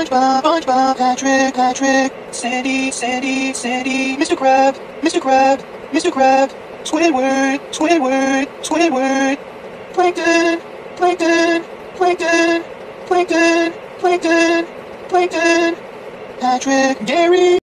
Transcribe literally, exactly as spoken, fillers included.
SpongeBob, SpongeBob, Patrick, Patrick, Sandy, Sandy, Sandy, Mister Crab, Mister Crab, Mister Crab, Squidward, Squidward, Squidward, Plankton, Plankton, Plankton, Plankton, Plankton, Plankton, Patrick, Gary.